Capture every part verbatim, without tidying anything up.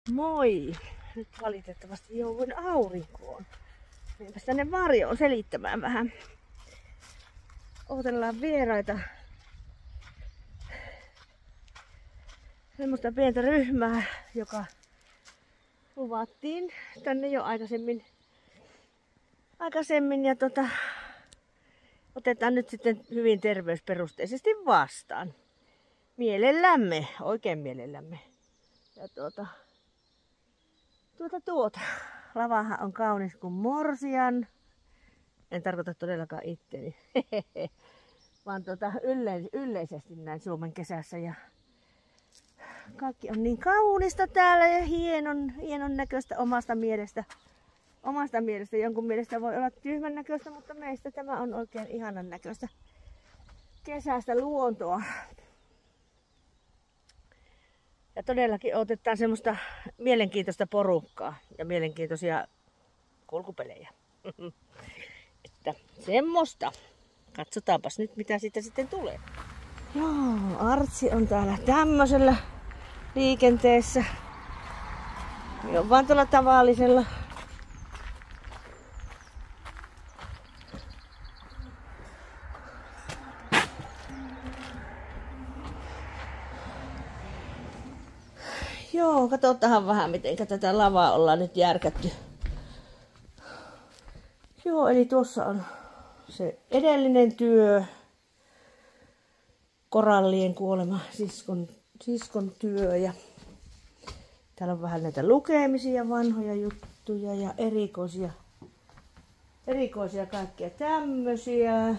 Moi! Nyt valitettavasti jouduin aurinkoon. Mennäänpäs tänne varjoon selittämään vähän. Odotellaan vieraita. Semmoista pientä ryhmää, joka luvattiin tänne jo aikaisemmin. aikaisemmin ja tota, otetaan nyt sitten hyvin terveysperusteisesti vastaan. Mielellämme, oikein mielellämme. Ja tuota, tuota, tuota. Lavahan on kaunis kuin morsian. En tarkoita todellakaan itteni. Vaan tuota, yle, yleisesti näin Suomen kesässä. Ja kaikki on niin kaunista täällä ja hienon, hienon näköistä omasta mielestä. Omasta mielestä, jonkun mielestä voi olla tyhmän näköistä, mutta meistä tämä on oikein ihanan näköistä kesästä luontoa. Ja todellakin otetaan semmoista mielenkiintoista porukkaa ja mielenkiintoisia kulkupelejä. Että semmoista. Katsotaanpas nyt mitä siitä sitten tulee. Joo, Artsi on täällä tämmöisellä liikenteessä. Me on vaan tuolla tavallisella. Joo, katsotaan vähän miten tätä lavaa ollaan nyt järkätty. Joo, eli tuossa on se edellinen työ. Korallien kuolema, siskon, siskon työ. Ja täällä on vähän näitä lukemisia, vanhoja juttuja ja erikoisia, erikoisia kaikkia tämmösiä.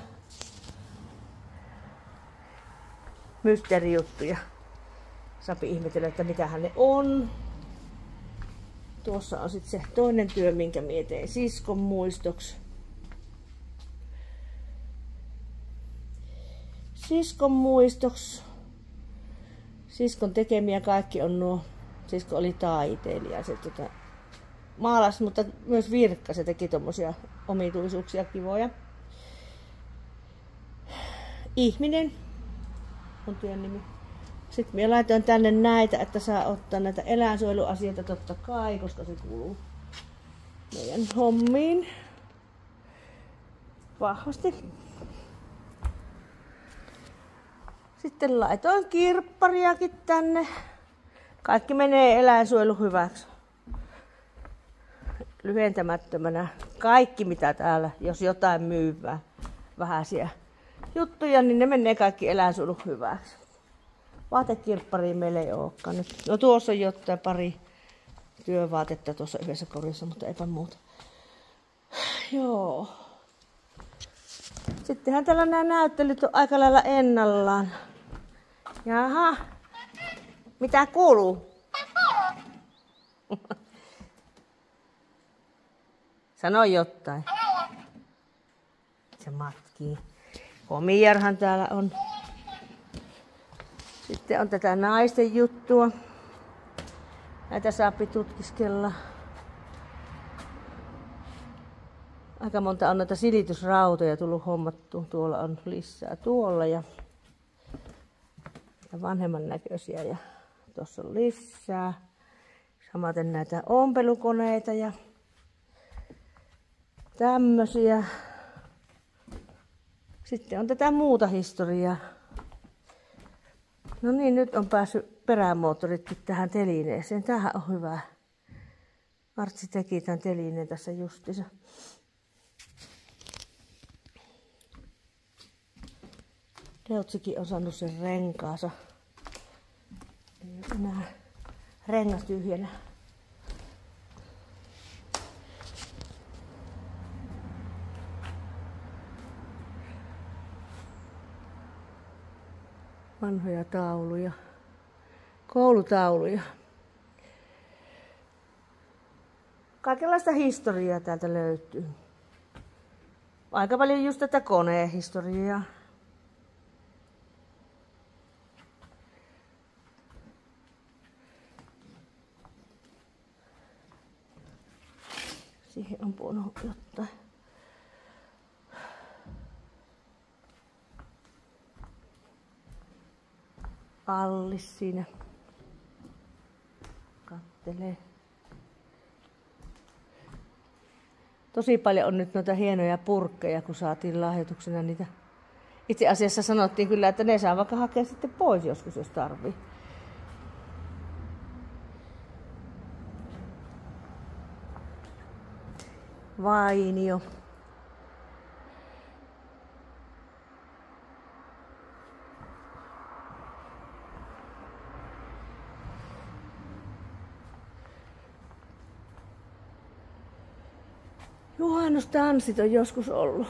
Mysteerijuttuja. Saapi ihmetellä, että mitähän ne on. Tuossa on sitten se toinen työ, minkä mietin siskon muistoksi. Siskon muistoksi. Siskon tekemiä kaikki on nuo. Sisko oli taiteilija. Se tota, maalasi, mutta myös virkka. Se teki tommosia omituisuuksia kivoja. Ihminen on työn nimi. Sitten minä laitoin tänne näitä, että saa ottaa näitä eläinsuojeluasioita totta kai, koska se kuuluu meidän hommiin vahvasti. Sitten laitoin kirppariakin tänne. Kaikki menee eläinsuojelun hyväksi. Lyhentämättömänä. Kaikki mitä täällä, jos jotain myyvää, vähäisiä juttuja, niin ne menee kaikki eläinsuojelun hyväksi. Vaatekirppariin meillä ei olekaan nyt. No tuossa on jotain pari työvaatetta tuossa yhdessä korissa, mutta eipä muuta. Joo. Sittenhän täällä nämä näyttelyt on aika lailla ennallaan. Jaha. Mitä kuuluu? Sano jotain. Se matkii. Komijarhan täällä on. Sitten on tätä naisten juttua. Näitä saapi tutkiskella. Aika monta on noita silitysrautoja tullut hommattu. Tuolla on lisää tuolla ja vanhemman näköisiä ja tuossa on lisää. Samaten näitä ompelukoneita ja tämmösiä. Sitten on tätä muuta historiaa. No niin, nyt on päässyt perämoottoritkin tähän telineeseen. Tämähän on hyvä. Artsi teki tämän telineen tässä justiinsa. Leutsikin on saanut sen renkaansa. Ei ole enää rengas tyhjänä. Vanhoja tauluja, koulutauluja. Kaikenlaista historiaa täältä löytyy. Aika paljon just tätä konehistoriaa. Siihen on puhunut jotain. Allis siinä kattelee. Tosi paljon on nyt noita hienoja purkkeja, kun saatiin lahjoituksena niitä. Itse asiassa sanottiin kyllä, että ne saa vaikka hakea sitten pois joskus, jos tarvii. Vainio. Juhannustanssit on joskus ollut.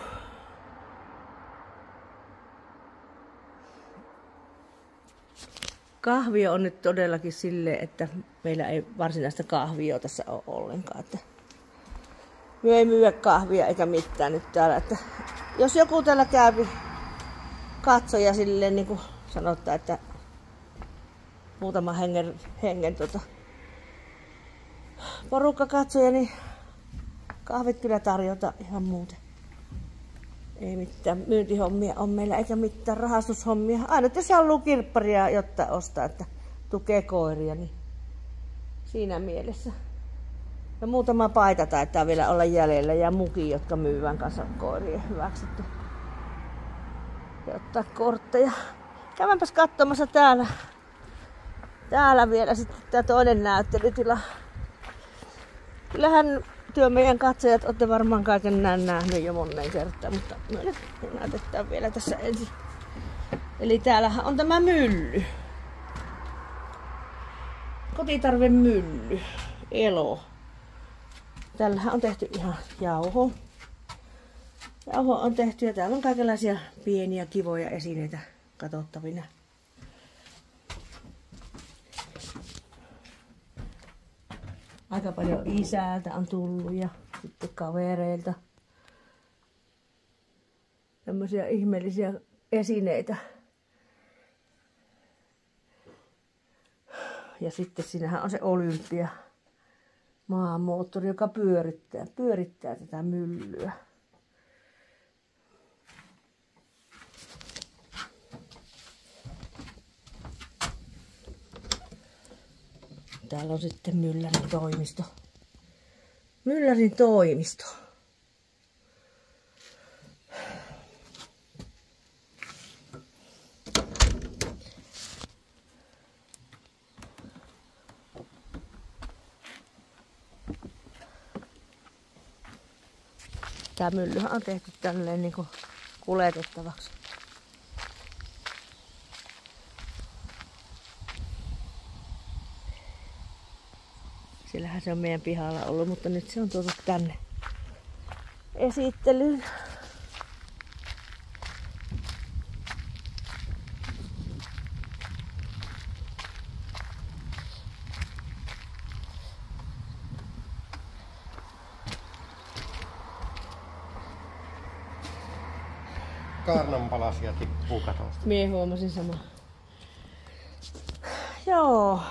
Kahvio on nyt todellakin silleen, että meillä ei varsinaista kahvioa tässä ole ollenkaan. Että me ei myyä kahvia eikä mitään nyt täällä. Että jos joku täällä käy katsoja silleen, niin kuin sanottaa, että muutama hengen, hengen tuota, porukka katsoja, niin kahvit kyllä tarjota ihan muuten. Ei mitään myyntihommia on meillä eikä mitään rahastushommia. Aina jos haluaa kirpparia jotta ostaa, että tukee koiria, niin siinä mielessä. Ja muutama paita taitaa vielä olla jäljellä ja muki, jotka myyvän kanssa koirien hyväksytty. Ja ottaa kortteja. Käydäänpäs katsomassa täällä. Täällä vielä sitten tämä toinen näyttelytila. Kyllähän työ meidän katsojat olette varmaan kaiken näin nähnyt jo monen kertaan, mutta me nyt näytetään vielä tässä ensin. Eli täällähän on tämä mylly. Kotitarvemylly. Elo. Tällähän on tehty ihan jauho. Jauho on tehty ja täällä on kaikenlaisia pieniä kivoja esineitä katsottavina. Aika paljon isältä on tullut ja sitten kavereilta. Tämmöisiä ihmeellisiä esineitä. Ja sitten siinähän on se Olympia maamoottori, joka pyörittää, pyörittää tätä myllyä. Täällä on sitten myllärin toimisto. Myllärin toimisto. Tää myllyhän on tehty tälleen niinku kuljetettavaksi. Siellähän se on meidän pihalla ollut, mutta nyt se on tullut tänne esittelyyn. Kaarnanpalasia tippuu katosta. Mie huomasin sama. Joo.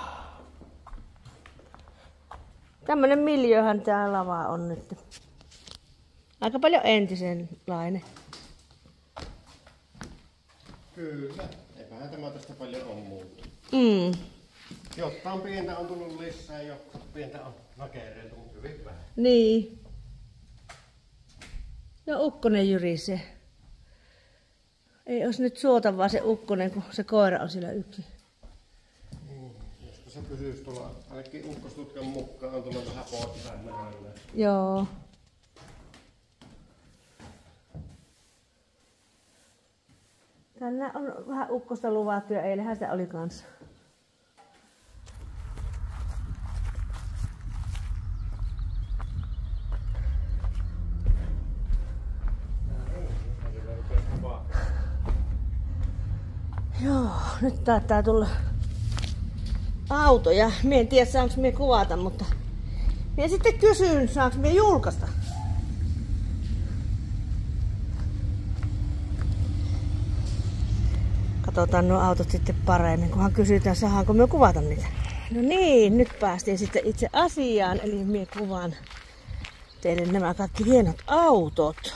Tämmönen miljöhän tää lava on nyt. Aika paljon entisenlainen. Kyllä. Eipähän tämä tästä paljon on muuttunut. Mm. Jotain pientä on tullut lisää, jotain pientä on nakereiltu, mutta hyvin vähän. Niin. No ukkonen jyrisee. Ei olisi nyt suotavaa se ukkonen, kun se koira on siellä yksin. Mm. Josko se pysyisi tuolla, ainakin ukkostutkan mukaan on tullut vähän poispäin. Joo. Tänne on vähän ukkosta luvattu ja eilähän se oli kanssa. Joo, nyt taitaa tulla autoja. Mie en tiedä saanko mie kuvata, mutta mie sitten kysyn, saanko mie julkaista. Katsotaan nuo autot sitten paremmin, kunhan kysytään, saanko mie kuvata niitä. No niin, nyt päästiin sitten itse asiaan, eli mie kuvaan teille nämä kaikki hienot autot.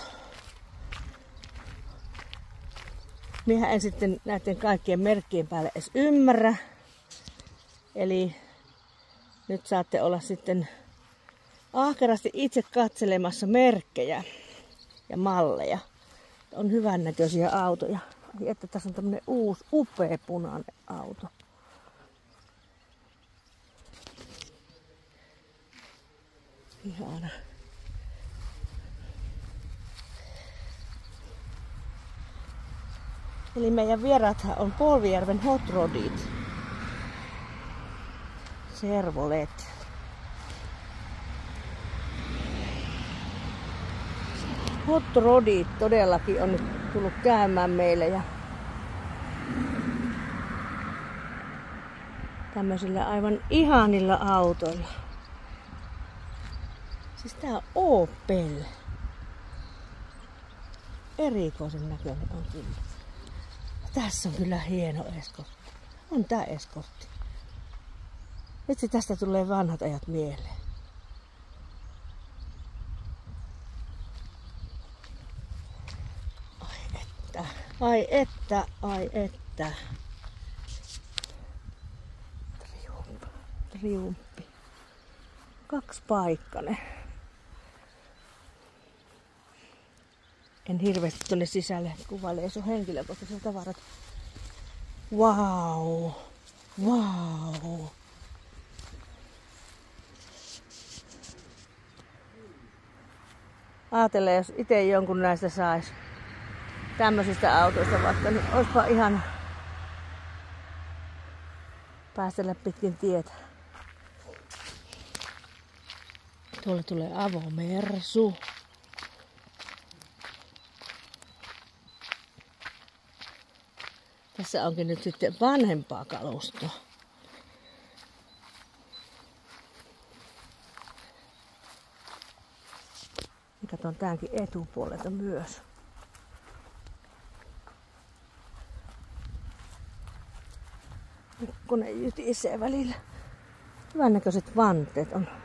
Miehän en sitten näiden kaikkien merkkien päälle edes ymmärrä. Eli Nyt saatte olla sitten ahkerasti itse katselemassa merkkejä ja malleja. On hyvännäköisiä autoja. Että tässä on tämmönen uusi, upea punainen auto. Ihana. Eli meidän vieraathan on Polvijärven Hot Rodit. Servolet. Hot Rodit todellakin on nyt tullut käymään meille ja tämmöisillä aivan ihanilla autoilla. Siis tää on Opel. Erikoisen näköinen on kyllä. Tässä on kyllä hieno eskortti. On tää eskortti. Vitsi, tästä tulee vanhat ajat mieleen. Ai että, ai että, ai että. Triumppi. Triumppi. Kaksipaikkainen. En hirveästi tuonne sisälle kuvailee, se on henkilökohtaisia tavarat. Wow! Wow! Aatele, jos itse jonkun näistä sais tämmöisistä autoista vaikka, niin olisipa ihan päästellä pitkin tietä. Tuolle tulee avomersu. Tässä onkin nyt sitten vanhempaa kalustoa. Ja katson tämänkin etupuolelta myös. Pikkunen jytisee välillä. Hyvän näköiset vanteet on.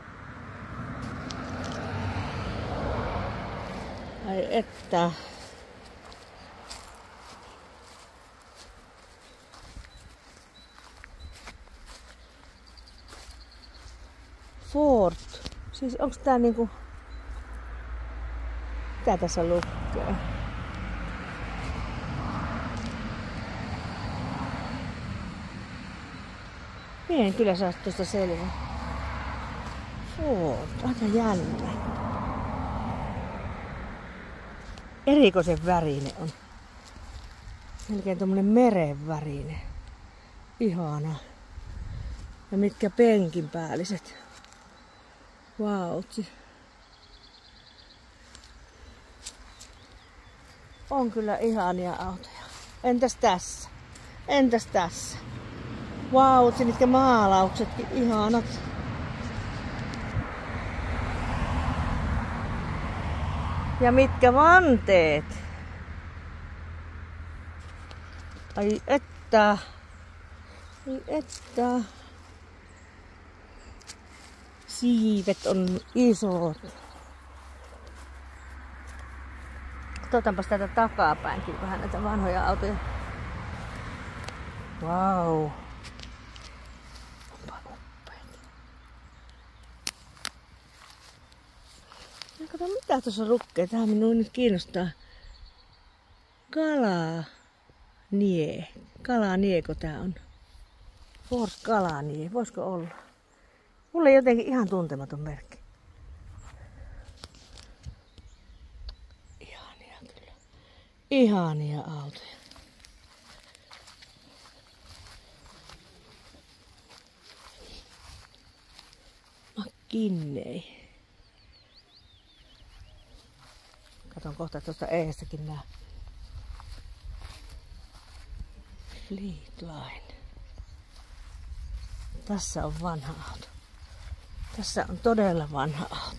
Ai että. Ford. Siis onks tää niinku... Mitä tässä lukee? Mie en kyllä saa tuosta selvää. Ford. Aika jännä. Erikoisen värinen on. Melkein tommonen meren värinen. Ihana. Ja mitkä penkin päälliset. Vautsi. On kyllä ihania autoja. Entäs tässä? Entäs tässä? Vautsi, mitkä maalauksetkin ihanat. Ja mitkä vanteet. Ai että. Ai että. Siivet on isot. Katsotaanpas tätä takapäinkin vähän näitä vanhoja autoja. Vau. Wow. Onpa upeita. Ja kato mitä tuossa lukee. Tää minua nyt kiinnostaa. Kalanie. Kalanieko tää on? Ford Kalanie. Voisiko olla? Mulle jotenkin ihan tuntematon merkki. Ihania kyllä. Ihania autoja. McKinney. Katon kohta tuosta eestäkin nää. Fleetline. Tässä on vanha auto. Tässä on todella vanha auto.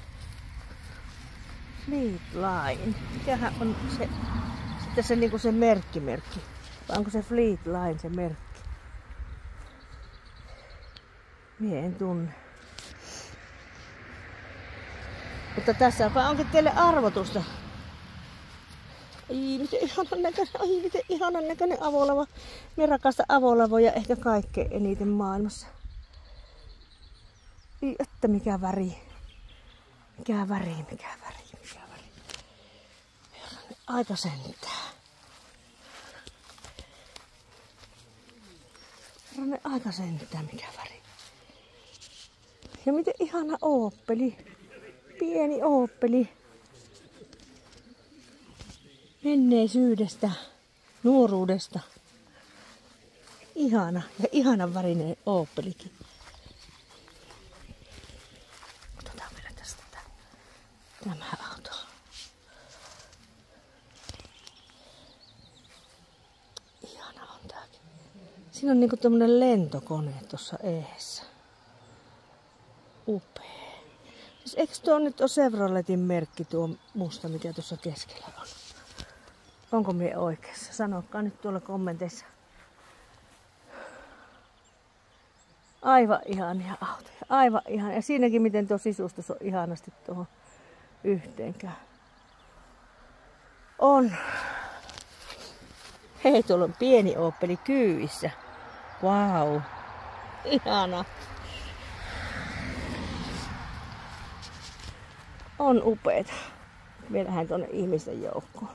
Fleetline. Mikähän on se, sitten se, niinku se merkkimerkki? Vai onko se Fleetline se merkki? Mie en tunne. Mutta tässä onkin teille arvotusta. Ai miten ihanan näköinen, ai miten ihanan näköinen avolava. Mie rakastan avolavoja ehkä kaikkein eniten maailmassa. Että mikä väri. Mikä väri, mikä väri, mikä väri. Aika sentää. Ranne aika sentää, mikä väri. Ja miten ihana ooppeli. Pieni ooppeli. Menneisyydestä, nuoruudesta. Ihana ja ihanan värinen ooppelikin. Otetaan vielä tästä tämä auto. Ihana on tääkin. Siinä on niinku tämmönen lentokone tuossa eessä. Upea. Siis eikö tuo nyt ole Chevroletin merkki tuo musta, mikä tuossa keskellä on? Onko mie oikeassa? Sanokaa nyt tuolla kommenteissa. Aivan ihania autoja. Aivan ihania. Ja siinäkin miten tuo sisustus on ihanasti tuohon yhteenkään. On. Hei, tuolla on pieni Opeli kyyvissä. Vau. Wow. Ihana. On upeeta. Me lähden tuonne ihmisten joukkoon.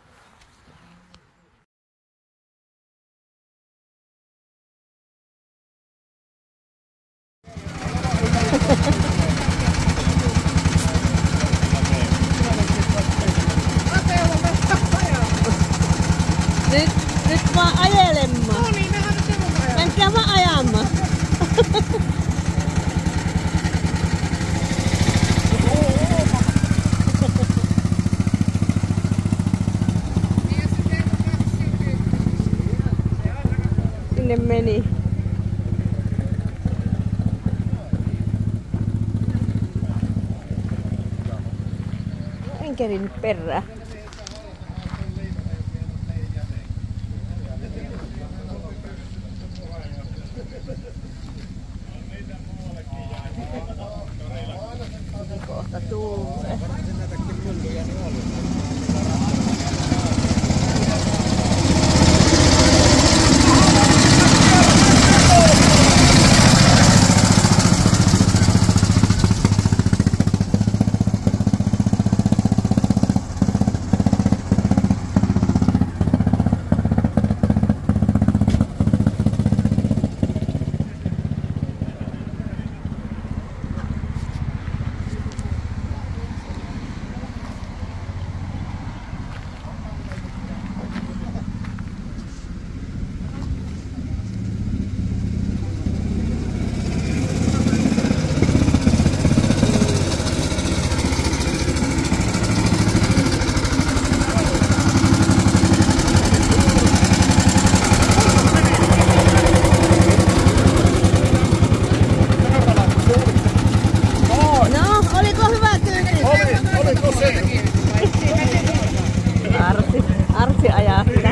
Nyt, nyt vaan ajelemaan. No niin, mehän nyt on ajamaan. Menkää vaan ajamaan. Sinne meni. En kerinyt perään. Kohta tulee. Artsi, Artsi ajaa sitä.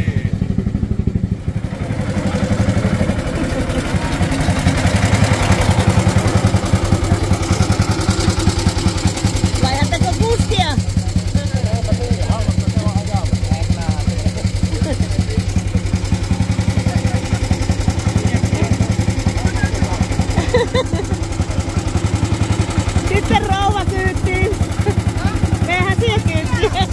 Vaihdatteko kuskia? Sitten rouva kyytiin. Mehän siihen kyytiin.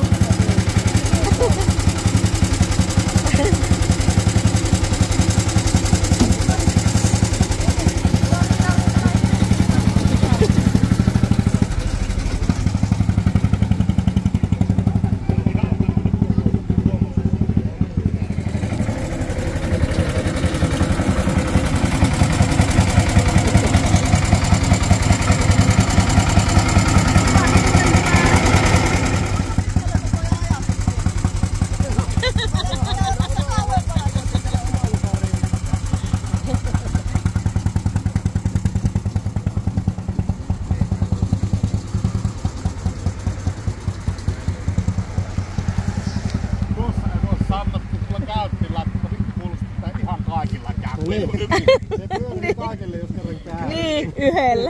Niin. Se pyörii kaikille, jos kerran käy. Niin, yhdellä.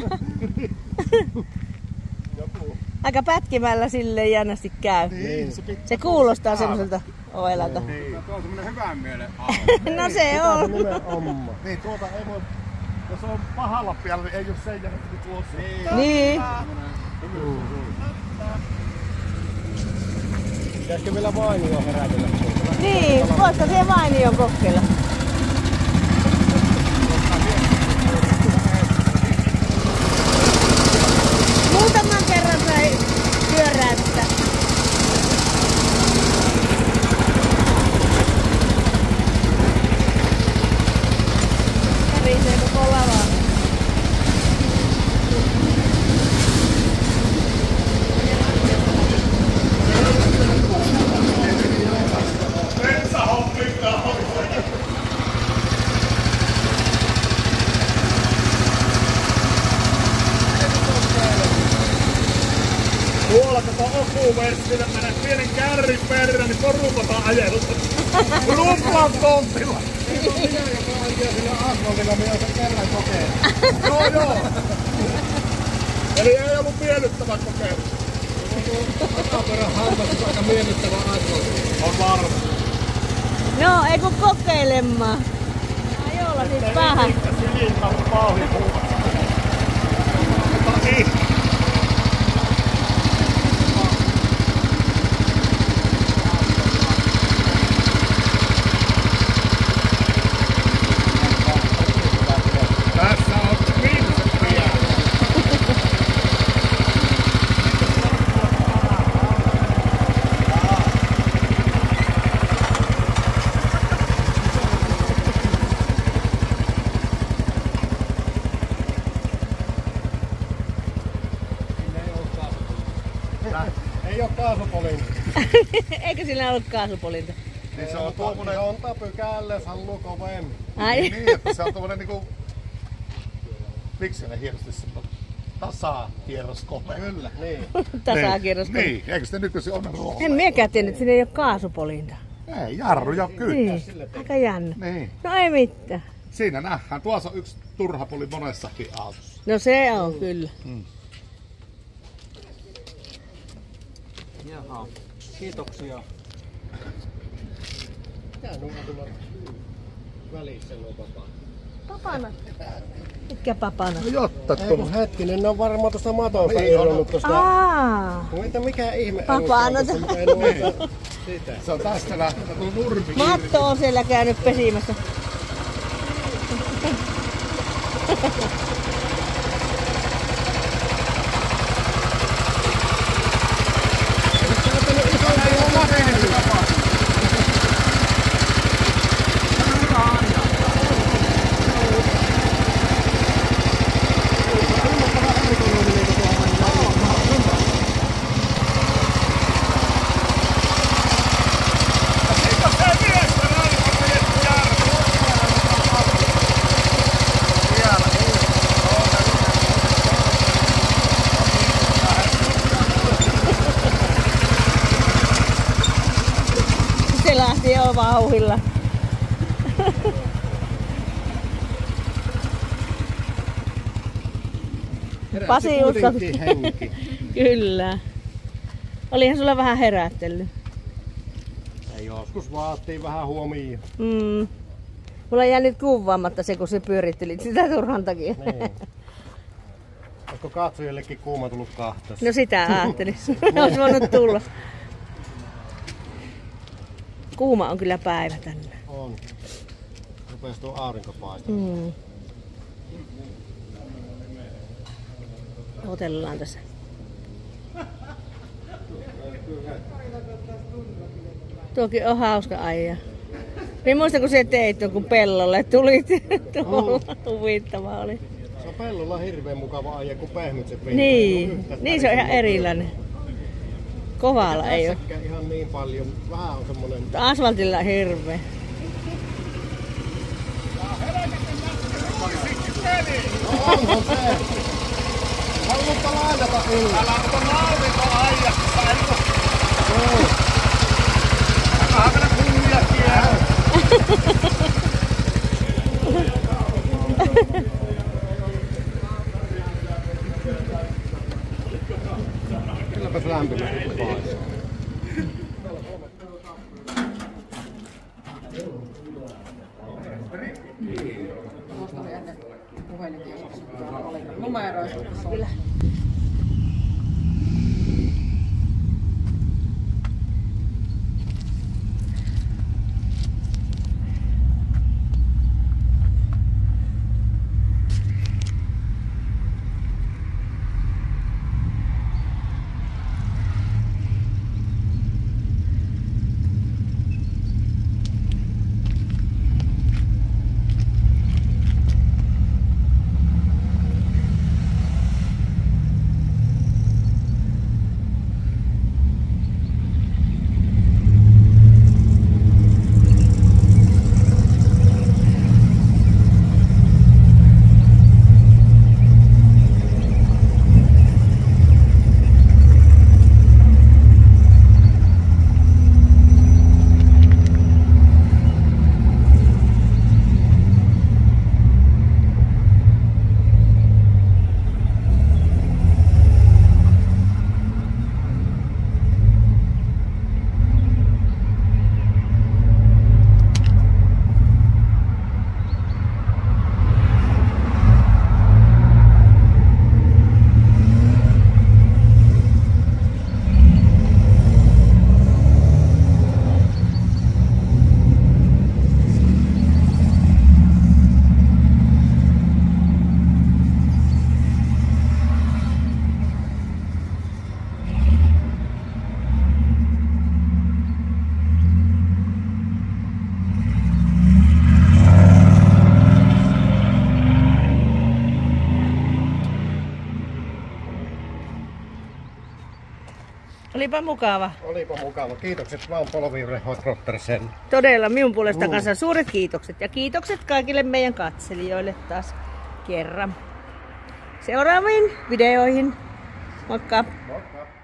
Aika pätkimällä silleen jännästi käy. Niin, se, se kuulostaa semmoiselta ovelalta. Niin. Tuo on semmonen hyvän mielen No se on. Nimenomaan. Niin, tuota ei voi, jos on pahalla pialla, niin ei oo sen jälkeen tuossa. Niin. Pitäisikö meillä Vainio herätellä? Niin, voitko se Vainion kokeilla? Muutaman kerran sai pyöräyttää. Kärisee koko lavaa. Tuolla koko Okuversille menee pienen kärrin perään, niin porukotaan ajelusta. Rumpaan tontilla. Minä joka ajaa sillä asfaltilla, minä sen kerran kokeen. Joo joo. Eli ei ollut miellyttävä kokeilu. Takaperän hammas on aika miellyttävä asfaltti. On varma. No, ei kun kokeilemaan. Ajolla siis päähän. Silillä on pauhipuuta. Ota niin. Tässä on viimeiset vielä. Ei oo kaasupolinta. Eikö sillä ollut kaasupolinta? Niin se on tuommoinen. Se on tapykäälle, jos haluaa kovemmin. Ai. Niin, että se on tuommoinen niinku... Miksi ne hienosti semmoinen tasakierroskopea? Kyllä, niin. Tasakierros. Niin, eikö sitä nykyisin ole rooli? En miekään tiennyt, että siinä ei ole kaasupolinta. Ei, jarruja kyllä. Niin, aika jännä. Niin. No ei mitään. Siinä nähdään. Tuossa on yksi turha poli monessakin autossa. No se on kyllä. Mm. Jaha, kiitoksia. Tää nuo tulla välissä nuo papat. Papana. Mitkä papana? No jotta Ei kun hetkinen, ne on varmaan tuosta matosta Niin, irronnut tosta. Aa. Mitä mikä ihme Papana. elukka on tuossa, ei noita sitä. se on tästä lähtevä tuo nurmi. Matto on siellä käynyt pesimässä. Se lähti jo vauhilla. Pasi uskotti. henki. Kyllä. Olihan sulla vähän herättely. Ei joskus vaatii vähän huomioon. Mm. Mulla jäi nyt kuvaamatta se, kun se pyöritteli sitä turhan takia. Niin. Oletko katsojillekin kuuma tullut kahtas? No sitä ajattelin. Olisi voinut tulla. Kuuma on kyllä päivä tänne. On. Rupes tuo aurinko paistamaan. Mm. Otellaan tässä. Tuokin on hauska aija. Minä muistan, kun sä teit tuon, kun pellolle tulit. Tuolla huvittava oli. Se on pellolla hirveän mukava aija, kun pehmyt pinta. Niin, niin se on ihan erilainen. Kovalla ei ole. Ihan niin paljon. Vähän on semmonen... Asfaltilla hirveä. No onhan se. Haluatpa lainata yllä. Älä ota naurinko aijassa. Joo. Vähän mennä kunnia kielä. Kylläpäs lämpimästi paistaa. Tuosta oli ennen puhelin. Kyllä. Olipa mukava. Olipa mukava. Kiitokset vaan Polviure Hot Roddersen. Todella minun puolesta Mm. kanssa suuret kiitokset. Ja kiitokset kaikille meidän katselijoille taas kerran. Seuraaviin videoihin. Moikka! Moikka!